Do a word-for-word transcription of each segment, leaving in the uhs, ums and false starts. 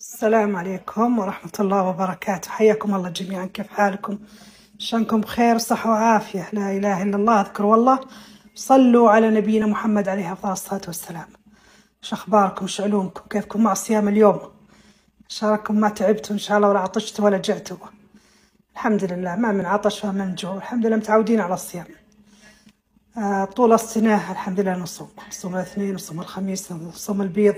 السلام عليكم ورحمة الله وبركاته. حياكم الله جميعا، كيف حالكم؟ شانكم بخير صحة وعافية. لا إله إلا الله، اذكروا والله، صلوا على نبينا محمد عليه أفضل الصلاة والسلام. شو أخباركم؟ شو علومكم؟ كيفكم مع صيام اليوم؟ إن شاء الله ما تعبتوا إن شاء الله، ولا عطشتوا ولا جعتوا. الحمد لله، ما من عطش وما من جوع، الحمد لله متعودين على الصيام. آه طول السنة الحمد لله نصوم، نصوم الاثنين، نصوم الخميس، نصوم البيض.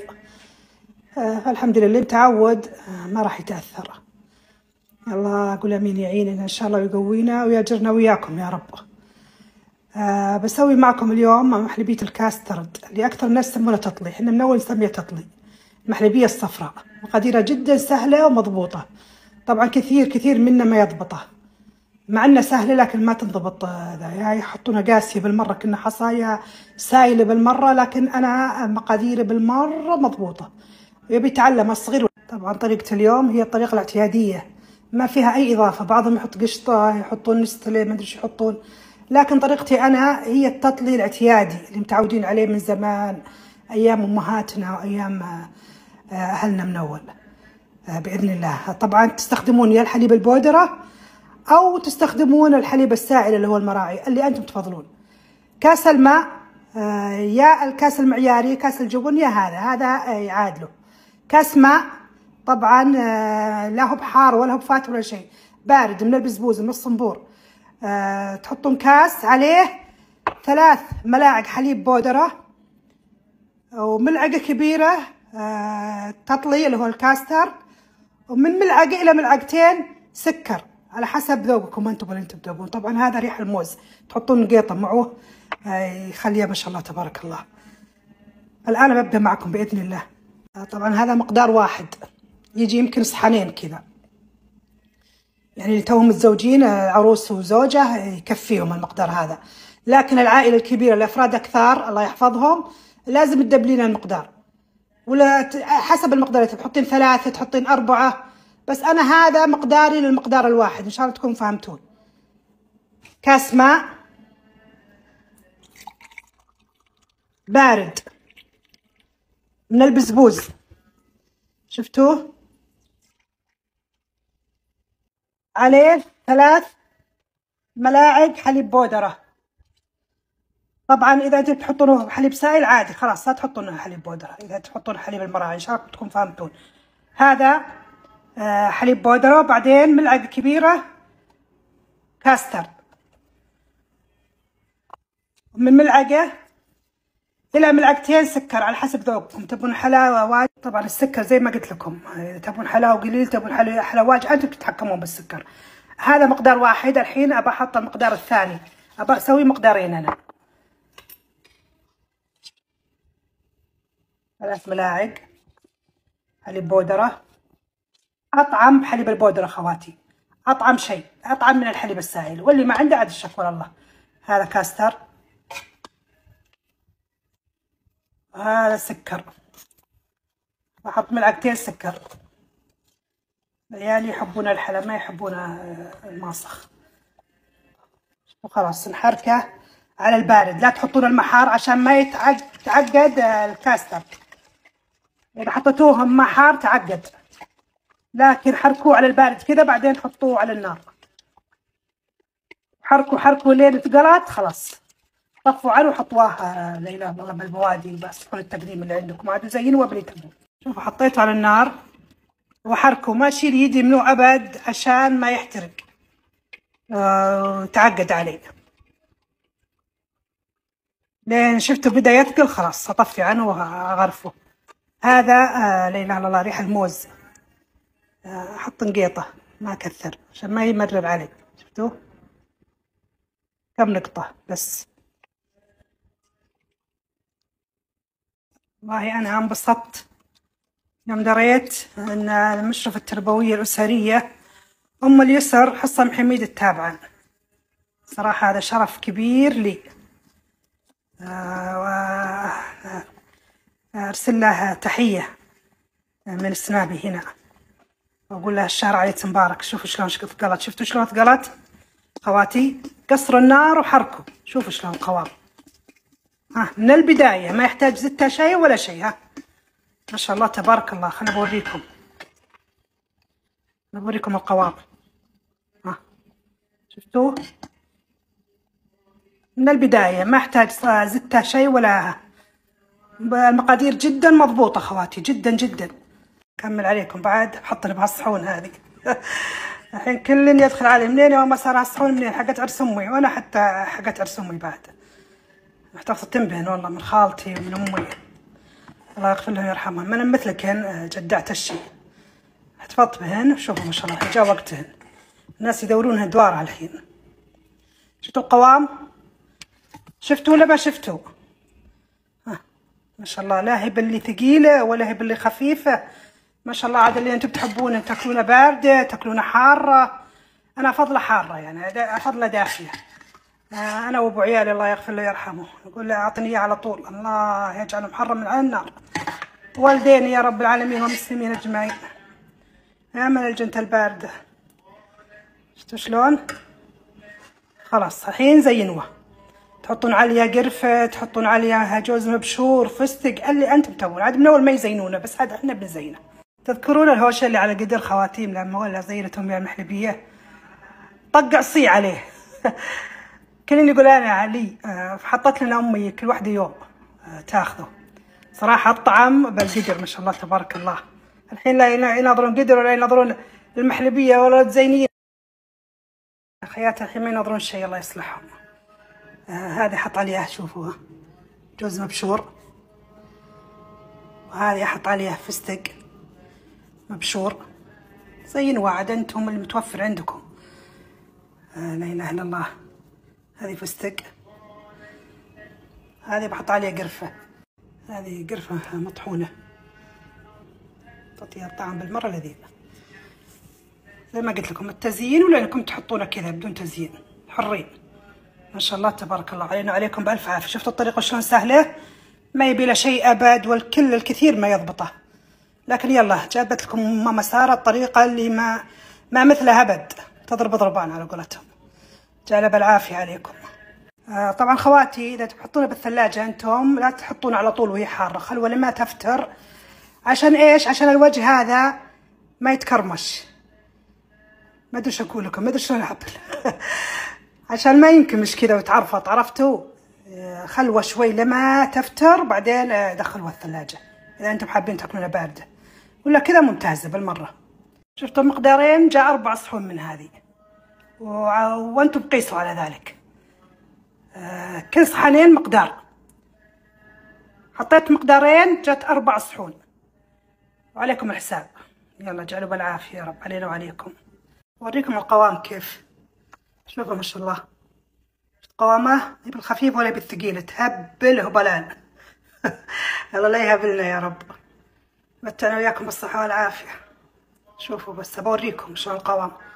آه الحمد لله، اللي متعود آه ما راح يتأثر. الله أقول أمين يعيننا إن شاء الله ويقوينا ويأجرنا وياكم يا رب. آه بسوي معكم اليوم محلبية الكاسترد اللي أكثر الناس يسمونها تطلي، إحنا من أول نسميها تطلي. المحلبية الصفراء، مقاديرها جدا سهلة ومضبوطة. طبعا كثير كثير منا ما يضبطها، مع انها سهله لكن ما تنضبط. ذا يعني يحطونها قاسيه بالمره، كنا حصايا سايله بالمره، لكن انا مقاديري بالمره مضبوطه. يبي يتعلم الصغير. طبعا طريقه اليوم هي الطريقه الاعتياديه، ما فيها اي اضافه. بعضهم يحط قشطه، يحطون نستله، ما ادري ايش يحطون، لكن طريقتي انا هي التطلي الاعتيادي اللي متعودين عليه من زمان، ايام امهاتنا وايام اهلنا من اول باذن الله. طبعا تستخدمون يا الحليب البودره أو تستخدمون الحليب السائل اللي هو المراعي، اللي أنتم تفضلون. كاس الماء آه يا الكاس المعياري، كاس الجبن يا هذا هذا آه يعادله. كاس ماء طبعا آه لا هو بحار ولا هو بفاتر ولا شيء، بارد من البزبوز من الصنبور. آه تحطون كاس عليه ثلاث ملاعق حليب بودرة، وملعقة كبيرة آه تطلي اللي هو الكاستر، ومن ملعقة إلى ملعقتين سكر على حسب ذوقكم انتم اللي انتم تذوقون. طبعا هذا ريح الموز، تحطون قيطه معه يخليها ما شاء الله تبارك الله. الان ببدا معكم باذن الله. طبعا هذا مقدار واحد، يجي يمكن صحنين كذا، يعني اللي توهم متزوجين عروس وزوجه يكفيهم المقدار هذا. لكن العائله الكبيره الافراد اكثر الله يحفظهم لازم تدبلين المقدار، ولا حسب المقدار اللي تحطين ثلاثه تحطين اربعه، بس أنا هذا مقداري للمقدار الواحد، إن شاء الله تكونوا فهمتون. كاس ماء بارد من البزبوز، شفتوه؟ عليه ثلاث ملاعق حليب بودرة. طبعا إذا أنتم تحطونه حليب سائل عادي خلاص لا تحطونه حليب بودرة، إذا تحطون حليب المراعي إن شاء الله تكونوا فهمتون. هذا آه حليب بودرة، وبعدين ملعقة كبيرة كاستر، من ملعقة إلى ملعقتين سكر على حسب ذوقكم. تبون حلاوة واجد، طبعا السكر زي ما قلت لكم، تبون حلاوة قليل تبون حلاوة واجد، أنتم تتحكمون بالسكر. هذا مقدار واحد. الحين أبى أحط المقدار الثاني، أبى أسوي مقدارين أنا. ثلاث ملاعق حليب بودرة، أطعم حليب البودرة خواتي، أطعم شيء، أطعم من الحليب السائل، واللي ما عنده عاد الشكر الله. هذا كاستر، هذا سكر، بحط ملعقتين سكر. العيال يحبون الحلا ما يحبون الماسخ. وخلاص نحركه على البارد، لا تحطون المحار عشان ما يتعقد الكاستر. إذا حطيتوه محار تعقد، لكن حركوه على البارد كذا، بعدين حطوه على النار. حركوا حركوا لين اتقلت خلاص، طفوا عنه وحطوها لا اله الا الله بالبوادي بس التقديم اللي عندكم عاد زينوا وبلي تبون. شوفوا حطيته على النار وحركوا، ما اشيل يدي منه ابد عشان ما يحترق وتعقد آه عليه. لين شفتوا بدا يثقل خلاص اطفي عنه واغرفه. هذا آه لا اله الا الله ريح الموز، آه احط نقيطه ما اكثر عشان ما يمرر علي. شفتوا كم نقطه بس. والله أنا انبسطت يوم دريت أن المشرفة التربوية الأسرية أم اليسر حصة محميد التابعة. صراحة هذا شرف كبير لي. أرسل لها تحية من السنابي هنا، وأقول لها الشهر عليك مبارك. شوفوا شلون ثقلت، شفتوا شلون ثقلت خواتي؟ قصروا النار وحركوا، شوفوا شلون قوام. ها من البداية ما يحتاج زتها شيء ولا شيء. ها ما شاء الله تبارك الله. خلنا بوريكم بوريكم القوام. ها شفتوه من البداية، ما احتاج زدتها شيء ولا. المقادير جدا مضبوطة خواتي، جدا جدا. كمل عليكم بعد، بحطني بهالصحون هذه. الحين كل يدخل علي منين وما صار هالصحون منين، حقت عرس امي، وانا حتى حقت عرس امي بعد محتاجة تنبهن والله، من خالتي ومن امي الله يغفر لهم ويرحمهم. من مثلكن جدعت الشي، احتفظت بهن. شوفوا ما شاء الله جاء وقتهن، الناس يدورونهن دوار على الحين. شفتوا القوام؟ شفتوا ولا ما شفتوا؟ ها ما شاء الله، لا هي باللي ثقيلة ولا هي باللي خفيفة، ما شاء الله. عاد اللي انتم تحبونه تاكلونه باردة تاكلونه حارة، انا افضله حارة يعني، افضله دافية. انا وابو عيالي الله يغفر له ويرحمه يقول له اعطني اياه على طول، الله يجعله محرم من على النار. والديني يا رب العالمين والمسلمين اجمعين. يا من الجنة الباردة. شفتوا شلون؟ خلاص الحين زينوه، تحطون عليها قرفة، تحطون عليها جوز مبشور، فستق، اللي انتم تبون. عاد من اول ما يزينونه، بس هذا احنا بنزينه. تذكرون الهوشه اللي على قدر خواتيم لما ولا زينتهم يا المحلبيه؟ طق عصي عليه. كلن يقول انا علي، حطت لنا امي كل واحده يوم تاخذه. صراحه الطعم بالقدر ما شاء الله تبارك الله. الحين لا يناظرون قدر ولا يناظرون المحلبيه ولا تزينين. خيات الحين ما يناظرون شيء، الله يصلحهم. آه هذه حط عليها شوفوها جوز مبشور، وهذه احط عليها فستق مبشور. زينوا عاد انتم اللي متوفر عندكم. آه لا اله الا الله. هذه فستق، هذه بحط عليها قرفة، هذه قرفة مطحونة تعطيها الطعم بالمرة لذيذ. زي ما قلت لكم التزيين، ولا انكم تحطونه كذا بدون تزيين، حرين. ما شاء الله تبارك الله علينا وعليكم بألف عافية. شفتوا الطريقة شلون سهلة، ما يبي له شيء أبد، والكل الكثير ما يضبطه. لكن يلا جابت لكم ماما سارة الطريقة اللي ما ما مثلها أبد، تضرب ضربان على قولتهم. جعل بالعافية عليكم. آه طبعا خواتي إذا تحطونه بالثلاجة أنتم لا تحطونه على طول وهي حارة، خلوه لما تفتر. عشان إيش؟ عشان الوجه هذا ما يتكرمش. ما أدري شو أقول لكم، ما أدري شلون أعبر. عشان ما ينكمش كذا ويتعرفط، عرفتوا؟ خلوه شوي لما تفتر، بعدين دخلوها الثلاجة إذا أنتم حابين تاكلونها باردة، ولا كذا ممتازة بالمرة. شفتوا مقدارين، جاء أربع صحون من هذه، و... وأنتم قيسوا على ذلك. آه كل صحنين مقدار، حطيت مقدارين جات أربع صحون، وعليكم الحساب. يلا جعلوا بالعافية يا رب علينا وعليكم. أوريكم القوام كيف. شوفوا ما شاء الله قوامه بالخفيف ولا بالثقيل، تهبل هبلان. الله لا يهبلنا يا رب. متعنا وياكم بالصحة والعافية. شوفوا بس بوريكم شلون القوام.